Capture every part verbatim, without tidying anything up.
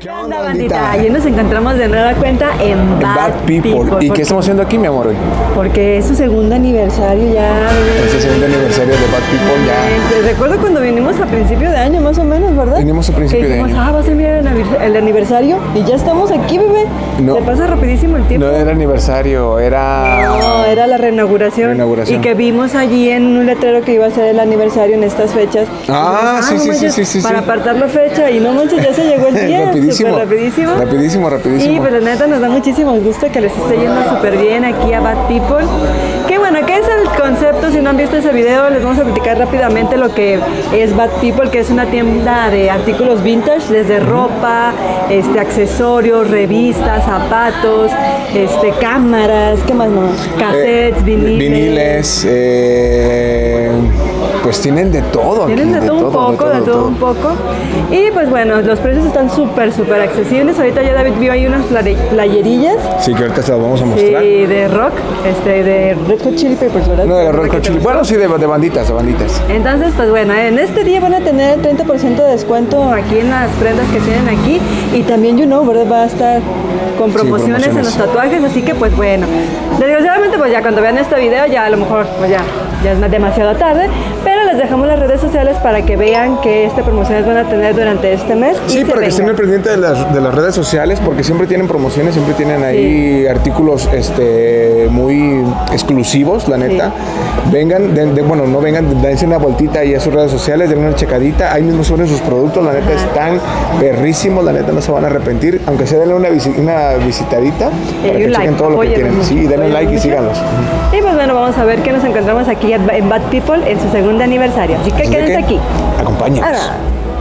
¿Qué onda, bandita? Ayer nos encontramos de nueva cuenta en Bad, Bad People. People. ¿Y qué estamos haciendo aquí, mi amor, hoy? Porque es su segundo aniversario ya. Es el segundo aniversario de Bad People ya. Te recuerdo cuando vinimos a principio de año, más o menos, ¿verdad? Vinimos a principio dijimos, de año. Ah, va a ser el aniversario y ya estamos aquí, bebé. No. Se pasa rapidísimo el tiempo. No era aniversario, era... No, era la reinauguración. reinauguración. Y que vimos allí en un letrero que iba a ser el aniversario en estas fechas. Ah, dijimos, sí, ah, sí, no sí, manches, sí, sí. Para apartar la fecha y no manches, ya se llegó el día. Rapidísimo. rapidísimo. Rapidísimo, rapidísimo. Y pues la neta nos da muchísimo gusto que les esté yendo súper bien aquí a Bad People. Que bueno, ¿qué es el concepto? Si no han visto ese video, les vamos a platicar rápidamente lo que es Bad People, que es una tienda de artículos vintage, desde ropa, este, accesorios, revistas, zapatos, este, cámaras, ¿qué más no? Cassettes, eh, viniles. Viniles, eh, pues tienen de todo. Tienen de, de, todo, todo un poco, de todo, de todo, todo un poco. Y pues bueno, los precios están súper, súper accesibles. Ahorita ya David vio ahí unas playerillas. Sí, que ahorita se las vamos a mostrar. Sí, de rock, este, de Red Hot Chili Peppers, ¿verdad? No, de Red Hot Chili. Bueno, sí, de, de banditas, de banditas. Entonces, pues bueno, en este día van a tener el treinta por ciento de descuento aquí en las prendas que tienen aquí. Y también, you know, ¿verdad? Va a estar con promociones, sí, promociones en los tatuajes. Así que, pues bueno, desgraciadamente, pues ya cuando vean este video, ya a lo mejor, pues ya, ya es demasiado tarde. Pero les dejamos las redes sociales para que vean que estas promociones van a tener durante este mes. Sí, para que estén al pendiente de las, de las redes sociales, porque siempre tienen promociones, siempre tienen ahí sí. artículos este, muy exclusivos, la neta. Sí. Vengan, de, de, bueno, no vengan, dense una vueltita ahí a sus redes sociales, denle una checadita, ahí mismo suben sus productos, la neta Ajá. están perrísimos, la neta no se van a arrepentir, aunque sea denle una, visi una visitadita y para que like. chequen todo lo Oye, que tienen. Sí, denle like mucho. y síganlos. Y pues bueno, vamos a ver que nos encontramos aquí en Bad People en su segundo aniversario. Así que Así quédense que, aquí. Acompáñanos. Ah,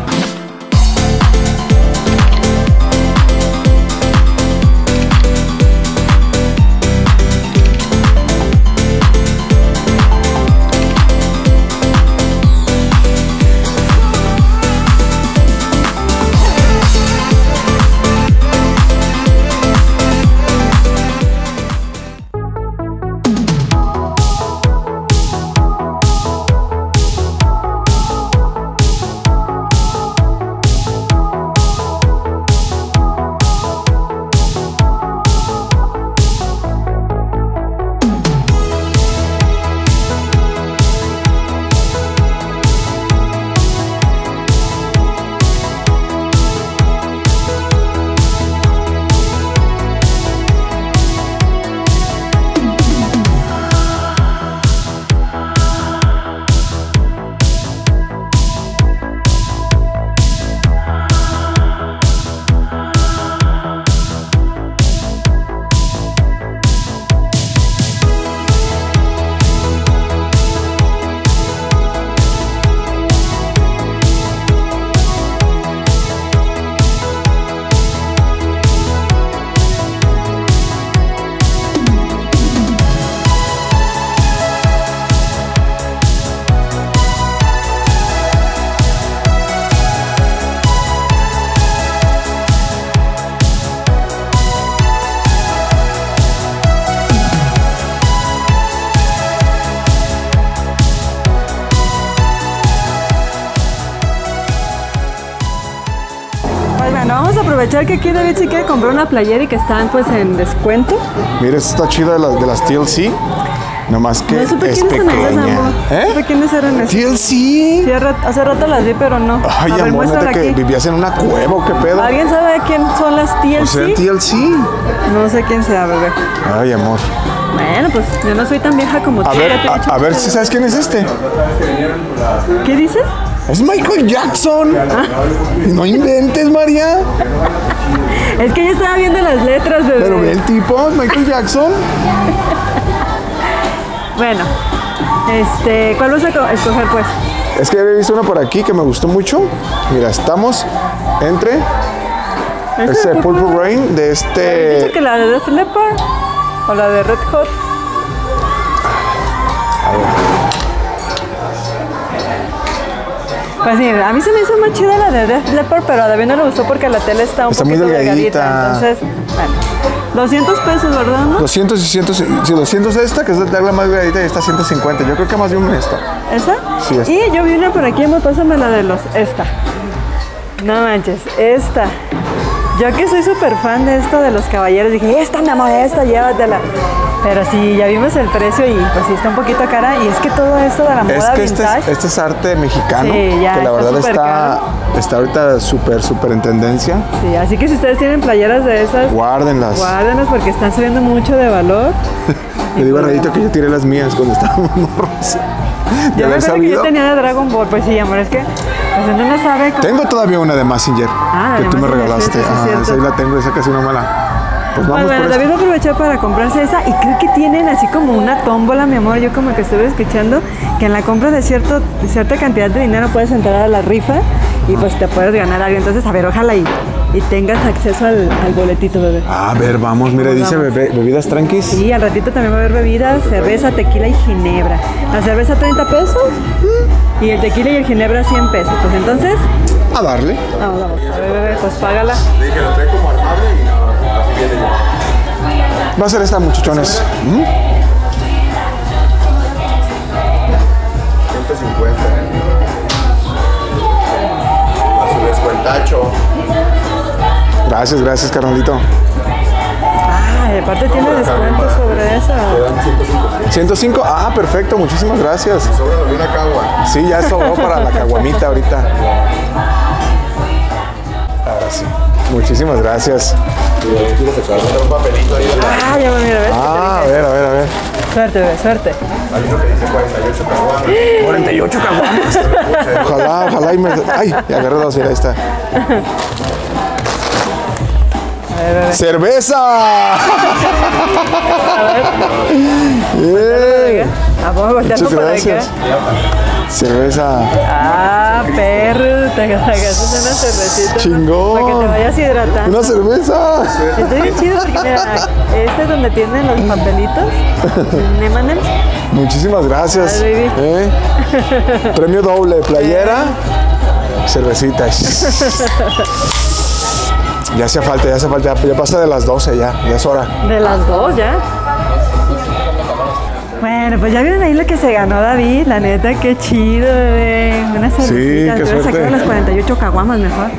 vamos a aprovechar que aquí David sí quiere comprar una playera y que están pues en descuento. Mira, esta está chida de las, de las T L C. Nomás que no supe es quiénes pequeña. Eran esas, ¿Eh? ¿Supe quiénes eran esas? T L C. Sí, hace rato las vi, pero no. Ay, a amor, ver, que vivías en una cueva o qué pedo. ¿Alguien sabe quién son las T L C? O sea, T L C. No sé quién sea, bebé. Ay, amor. Bueno, pues yo no soy tan vieja como a tú. Ver, a, a ver si sabes quién es este. ¿Qué dice? Es Michael Jackson. ¿Ah? No inventes, María. Es que yo estaba viendo las letras, bebé. Pero ve el tipo, Michael Jackson. Bueno, este, ¿cuál vas a escoger, pues? Es que había visto una por aquí que me gustó mucho. Mira, estamos entre este Purple, Purple Rain de este... ¿Has dicho que la de Def Leppard o la de Red Hot? A ver. Pues sí, a mí se me hizo más chida la de Def Leppard, pero a David no le gustó porque la tela está un está poquito muy delgadita. delgadita. Entonces, bueno, doscientos pesos, ¿verdad? ¿No? doscientos y ciento, sí, doscientos esta, que es de la más delgadita, y está ciento cincuenta. Yo creo que más de un esta. ¿Esa? Sí, esta. Y yo vi una por aquí, me pásame la de los, esta. No manches, esta. Yo que soy súper fan de esto de los caballeros, dije, esta mi amor, esta, llévatela. Pero sí, ya vimos el precio y pues sí está un poquito cara. Y es que todo esto de la moda Es que este vintage... es, este es arte mexicano, Sí, ya, que la está verdad súper está, caro. está ahorita súper, súper en tendencia. Sí, así que si ustedes tienen playeras de esas, Guárdenlas. guárdenlas porque están subiendo mucho de valor. Le digo a Rayito que yo tiré las mías cuando estábamos morros. De Yo me haber acuerdo que sabido. yo tenía de Dragon Ball, pues sí, amor, es que pues uno no sabe cómo... Tengo todavía una de Mazinger Ah, que de tú me Mazinger, regalaste. sí, sí, sí, Ah, cierto. esa ahí la tengo, esa casi no me la. Pues vamos Pues bueno, por David esta. va a aprovechar para comprarse esa y creo que tienen así como una tómbola, mi amor. Yo como que estuve escuchando que en la compra de, cierto, de cierta cantidad de dinero puedes entrar a la rifa y pues te puedes ganar algo. Entonces, a ver, ojalá y, y tengas acceso al, al boletito, bebé. A ver, vamos, mira, dice Vamos. bebé- bebidas tranquis. Sí, al ratito también va a haber bebidas, cerveza, tequila y ginebra. La cerveza treinta pesos y el tequila y el ginebra cien pesos. Pues entonces, A darle. vamos, vamos. A ver, bebé, pues págala. Dije, lo trae como armable y no, así viene ya. Va a ser esta, muchachones. ¿Mm? ciento cincuenta. A su descuentacho. Gracias, gracias, carnalito. Ah, y aparte tiene descuento sobre esa. ciento cinco. Ah, perfecto, muchísimas gracias. Sobra una cagua. Sí, ya sobró para la caguamita ahorita. Ahora sí. Muchísimas gracias. un papelito ahí. Ah, ya, mira, ¿ves? Ah, a ver, a ver, a ver. Suerte, bebé, suerte. Hay uno que dice cuarenta y ocho caguamas. cuarenta y ocho caguamas. Ojalá, ojalá y me... Ay, me agarré dos, mira, ahí está. A ver, bebé. ¡Cerveza! ¡Eh! ¿A poco volteando Muchas para acá? gracias. Cerveza. Ah, perro, te agarras una cervecita. ¿no? Chingón. Para que te vayas hidratando. ¡Una cerveza! Está bien chido porque mira, este es donde tienen los papelitos. eme and eme's. Muchísimas gracias. Ay, baby. ¿Eh? Premio doble, playera, cervecita. Ya hace falta, ya hace falta, ya pasa de las doce ya, ya es hora. De las dos ya. Bueno, pues ya vieron ahí lo que se ganó David, la neta, qué chido, bebé. Una cervecita, qué te hubiera suerte. sacado las cuarenta y ocho caguamas mejor.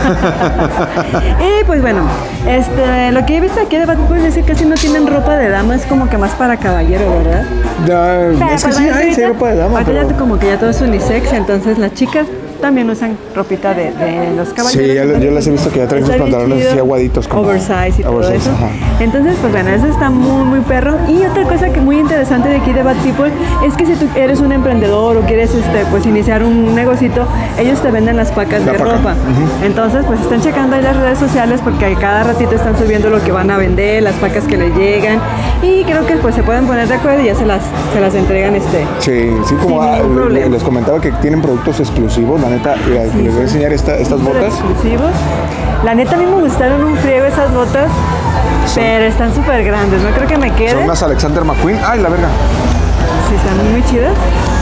Y pues bueno, este, lo que he visto aquí de Bad Boys es que casi no tienen ropa de dama, es como que más para caballero, ¿verdad? Ya, Pero, es que pues, sí bueno, hay, sí hay ahorita- ropa de dama, ahorita pero... ya como que ya todo es unisex, entonces las chicas también usan ropita de, de los caballeros. Sí, ya le- yo las he visto que ya traen sus Está bien pantalones chido. así aguaditos, como Oversize y todo oversize, eso. ajá. Entonces, pues bueno, eso está muy, muy perro. Y otra cosa que muy interesante de aquí de Bad People es que si tú eres un emprendedor o quieres este, pues iniciar un negocito, ellos te venden las pacas La de paca. ropa. Entonces, pues están checando ahí las redes sociales porque a cada ratito están subiendo lo que van a vender, las pacas que les llegan. Y creo que pues se pueden poner de acuerdo y ya se las, se las entregan este. Sí, sí, como Sin ah, ningún le- problema. les comentaba que tienen productos exclusivos, la neta, mira, les voy a enseñar esta- estas Súper botas. exclusivos. La neta a mí me gustaron un friego esas botas, pero están súper grandes. No creo que me Son queden. unas Alexander McQueen. Ay, la verga. Sí, están muy chidas.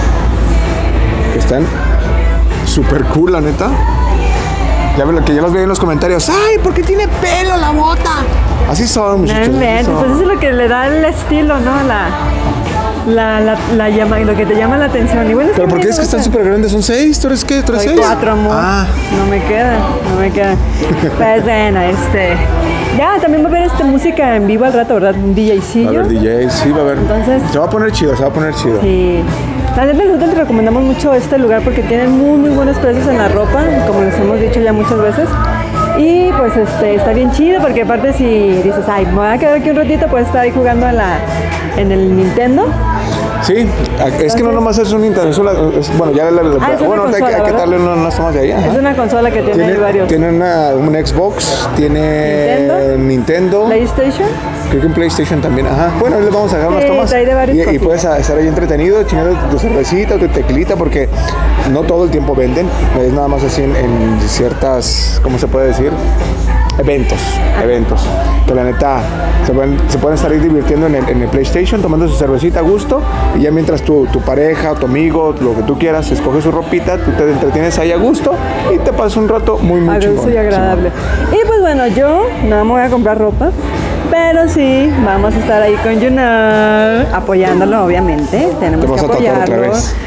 Están súper cool, la neta. Ya ven lo que yo los veo en los comentarios. ¡Ay, por qué tiene pelo la bota! Así son, No muchachos. así inventes, son. pues eso es lo que le da el estilo, ¿no? La, la, la, la llama, lo que te llama la atención. Igual ¿Pero por qué es que están súper grandes? ¿Son seis? ¿Tú eres qué? ¿Tú eres Soy seis? cuatro, amor. Ah, No me queda, no me queda. Pues bueno, este. Ya, también va a haber este, música en vivo al rato, ¿verdad? Un va a DJcillo. haber D Js, sí, va a haber. Entonces- Se va a poner chido, se va a poner chido. Sí. La neta, nosotros les recomendamos mucho este lugar porque tienen muy, muy buenos precios en la ropa, como les hemos dicho ya muchas veces. Y pues este, está bien chido porque aparte si dices, ay, me voy a quedar aquí un ratito, puedes estar ahí jugando en, la, en el Nintendo. Sí, es que no nomás es un Nintendo, es una- es- bueno, ya la, la- Ah, es una bueno, ahorita hay que, consola, hay que ¿verdad? darle una- unas tomas de ahí. ajá. Es una consola que tiene, Tiene, ahí varios. tiene una, un Xbox, tiene Nintendo. Nintendo, PlayStation. creo que un PlayStation también. Ajá. Bueno, ahí les vamos a dejar unas Sí, tomas. trae de varias Y, y cositas. puedes a- estar ahí entretenido, chingando tu cervecita, tu tequilita, porque no todo el tiempo venden. Es nada más así en, en ciertas, ¿cómo se puede decir? Eventos, eventos. Que la neta se pueden, se pueden estar ahí divirtiendo en el, en el PlayStation, tomando su cervecita a gusto. Y ya mientras tu, tu pareja, tu amigo, lo que tú quieras, escoge su ropita, tú te entretienes ahí a gusto y te pasas un rato muy, muy A chingón. gusto y agradable. Y pues bueno, yo no me voy a comprar ropa, pero sí vamos a estar ahí con Junar, apoyándolo, obviamente. Tenemos Te vas que a tatuar otra apoyarlo. vez.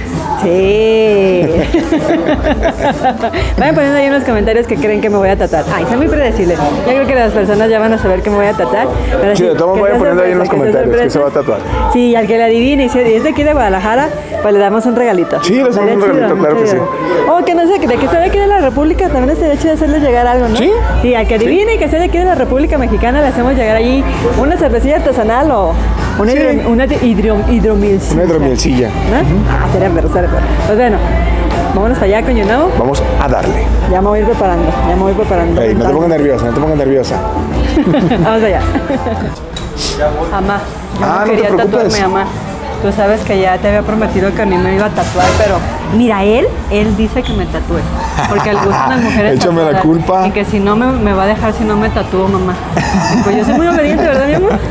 Sí. Vayan poniendo ahí en los comentarios que creen que me voy a tatuar. Ay, es muy predecible. Yo creo que las personas ya van a saber que me voy a tatuar. Pero Sí, de todos modos vayan poniendo ahí en los comentarios que se va a tatuar. Sí, y al que la adivine y si es de aquí de Guadalajara, pues le damos un regalito. Sí, le damos un regalito, claro que sí. O que no sé, de que sea de aquí de la República, también estaría chido hacerles llegar algo, ¿no? Sí. Sí, al que adivine y que sea de aquí de la República Mexicana, le hacemos llegar allí una cervecilla artesanal o una, Sí. hidro, una hidro, hidromielcilla. Una hidromielcilla. ¿No? Ah, sería perro, sería perro. Pues bueno, vámonos para allá con You Know. Vamos a darle. Ya me voy a ir preparando, ya me voy preparando. Ey, no te pongas nerviosa, no te pongas nerviosa. Vamos allá. Amá, yo Ah, no no te quería preocupes. tatuarme, amá. Tú sabes que ya te había prometido que a mí me iba a tatuar, pero mira, él, él dice que me tatúe. Porque le gustan las mujeres Échame la tatuadas. culpa. Y que si no, me, me va a dejar si no me tatúo, mamá. Pues yo soy muy obediente, ¿verdad, mi amor?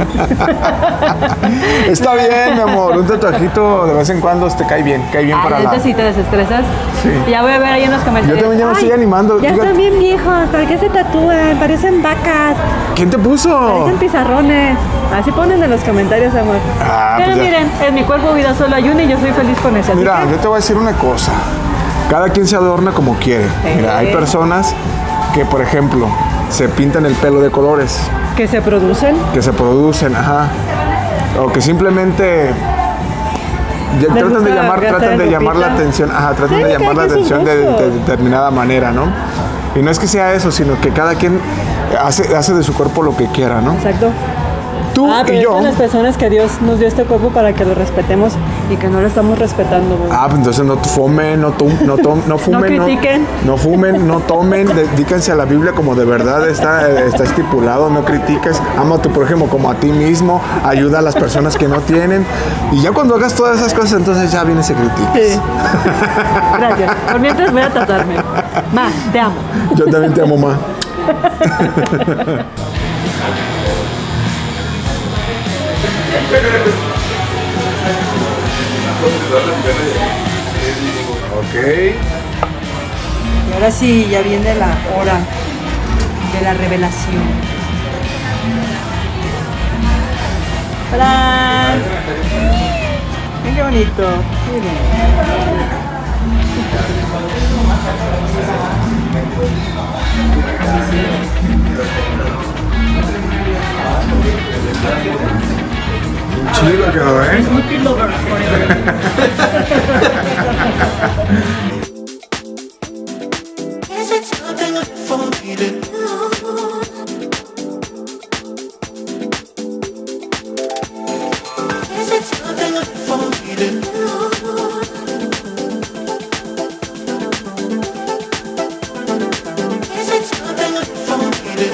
Está bien, mi amor. Un tatuajito de vez en cuando te cae bien, cae bien Ay, para la... ahorita si te desestresas. Sí. Ya voy a ver ahí en los comentarios. Yo también ya me estoy Ay, animando. Ya Fíjate. están bien viejos, ¿para qué se tatúan? Parecen vacas. ¿Quién te puso? Parecen pizarrones. Así ponen en los comentarios, amor. Ah, Pero pues ya. miren, en mi cuerpo vida solo hay una y yo soy feliz con eso. así Mira, que- yo te voy a decir una cosa. Cada quien se adorna como quiere. Mira, hay personas que, por ejemplo, se pintan el pelo de colores, que se producen. que se producen, ajá. O que simplemente ya Les tratan de gusta llamar, gastar tratan en de llamar la ropita. atención, ajá, tratan Sí, de llamar la cada quien sus atención de, de- gustos. de determinada manera, ¿no? Y no es que sea eso, sino que cada quien hace, hace de su cuerpo lo que quiera, ¿no? Exacto. Tú Ah, pero y yo. son las personas que Dios nos dio este cuerpo para que lo respetemos y que no lo estamos respetando, güey. Ah, pues entonces no fumen, no, tu- no, tom- no fumen, No critiquen. no, fumen, no tomen, dedíquense a la Biblia como de verdad está, está estipulado, no critiques, ama a tu prójimo como a ti mismo, ayuda a las personas que no tienen, y ya cuando hagas todas esas cosas, entonces ya vienes y critiques. Sí. Gracias. Por mientras voy a tatuarme. Ma, te amo. Yo también te amo, ma. Ok. Y ahora sí, ya viene la hora de la revelación. ¡Hola! Miren qué bonito. Miren. Chido quedó, ¿eh? Snoopy Lover forever. Is it something for me to do? Is it something for me to do? Is it something for me to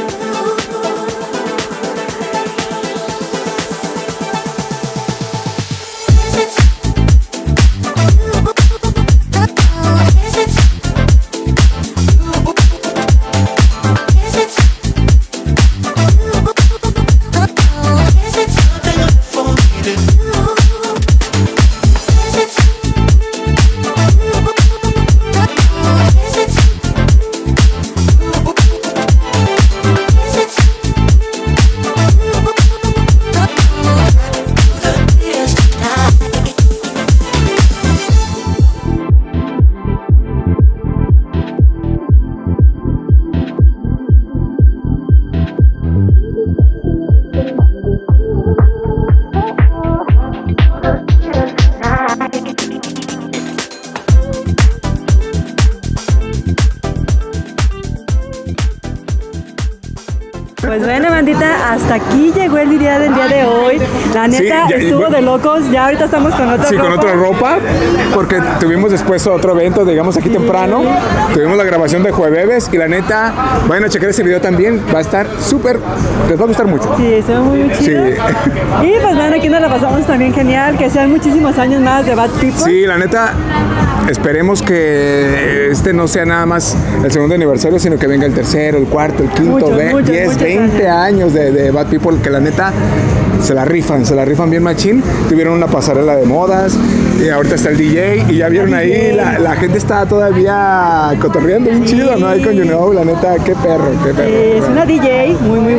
Pues bueno, bandita, hasta aquí llegó el día del día de hoy. La neta Sí, ya- estuvo bueno. de locos. Ya ahorita estamos con otra Sí, con ropa. otra ropa, porque tuvimos después otro evento, digamos aquí temprano. Tuvimos la grabación de Jueves y la neta, vayan a checar ese video también, va a estar súper, les va a gustar mucho. Sí, estuvo muy chido. Sí. Y pues bueno, aquí nos la pasamos también genial. Que sean muchísimos años más de Bad People. Sí, la neta, esperemos que este no sea nada más el segundo aniversario, sino que venga el tercero, el cuarto, el quinto, Muchos, ve- muchos, diez, muchos veinte años de, de Bad People, que la neta se la rifan, se la rifan bien machín. Tuvieron una pasarela de modas y ahorita está el D J y ya vieron El ahí, D J. la, la gente está todavía cotorreando bien chido, ¿no? Ahí con You Know, la neta, qué perro, qué perro. Eh, es una D J muy muy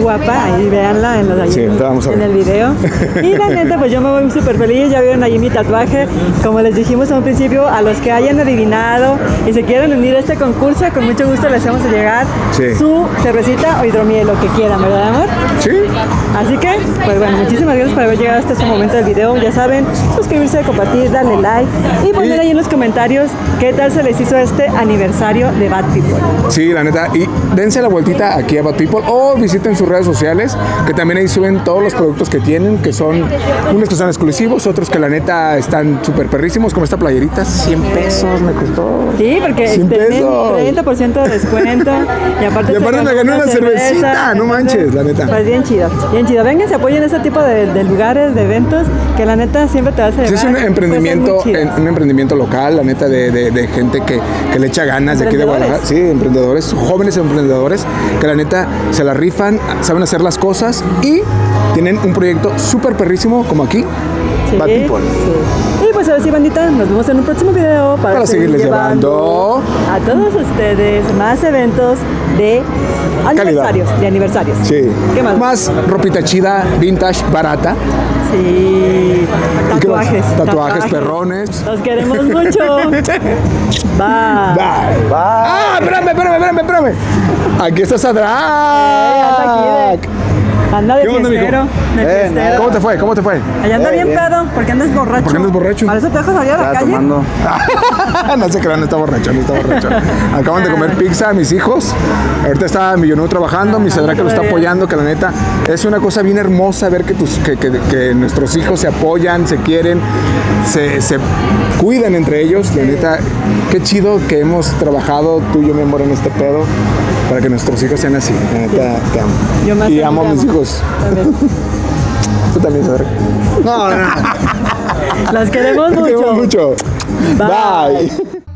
guapa, ahí véanla en, los, ahí Sí, en, te vamos a en ver. el video. Y la neta, pues yo me voy súper feliz, ya vieron ahí mi tatuaje. Como les dijimos a un principio, a los que hayan adivinado y se quieran unir a este concurso, con mucho gusto les hacemos llegar Sí. su cervecita o hidromiel, lo que quieran, ¿verdad, amor? Sí. Así que, pues bueno, muchísimas gracias por haber llegado hasta este momento del video. Ya saben, suscribirse, compartir, darle like y poner Y- ahí en los comentarios qué tal se les hizo este aniversario de Bad People. Sí, la neta. Y dense la vueltita aquí a Bad People o visiten sus redes sociales, que también ahí suben todos los productos que tienen, que son unos que son exclusivos, otros que la neta están súper perrísimos, como esta playerita, cien pesos me costó. Sí, porque cien tienen pesos. treinta por ciento de descuento y aparte, Y se aparte ganó me gané una cervecita, no manches, la neta. Pues bien chido, bien chido. Vengan, se apoyen este tipo de, de lugares, de eventos, que la neta siempre te vas a llevar. Sí, es un cosas emprendimiento, muy chidas. en- un emprendimiento local, la neta, de, de- de gente que, que le echa ganas de aquí de Emprendedores. Guadalajara. Sí, emprendedores, jóvenes emprendedores, que la neta se la rifan, saben hacer las cosas y tienen un proyecto súper perrísimo como aquí, Sí, Bad People. sí. Y pues ahora sí, bandita, nos vemos en un próximo video para, Para seguir seguirles llevando a todos ustedes más eventos de aniversarios. De aniversarios. Sí. ¿Qué más? Más ropita chida, vintage, barata. Sí. ¿Y qué más? Tatuajes. Tatuajes, perrones. Los queremos mucho. Bye. Bye. Ah, espérame, espérame, espérame, espérame. Aquí está Eh, anda Sadrak. aquí de- Anda de ¿Qué onda, mijo? fiestero. De Eh, fiestero. ¿Cómo te fue? ¿Cómo te fue? Allá anda Eh, bien bien. pedo. ¿Por qué andas borracho? ¿Por qué andas borracho? ¿Para eso te dejas salir a la Estaba calle? tomando. No se crean, no está borracho, no está borracho. Acaban de comer pizza mis hijos. Ahorita está mi Yonu trabajando, mi Sadrak que lo está todavía. apoyando, que la neta es una cosa bien hermosa ver que, tus, que, que- que nuestros hijos se apoyan, se quieren, se, se cuidan entre ellos. La neta, qué chido que hemos trabajado tú y yo, mi amor, en este pedo para que nuestros hijos sean así. La neta, te amo. Yo más Y te amo a mis amo. hijos. También. Tú también, Sadrak. No, no, no. Los queremos Te mucho. amo mucho. Bye. Bye.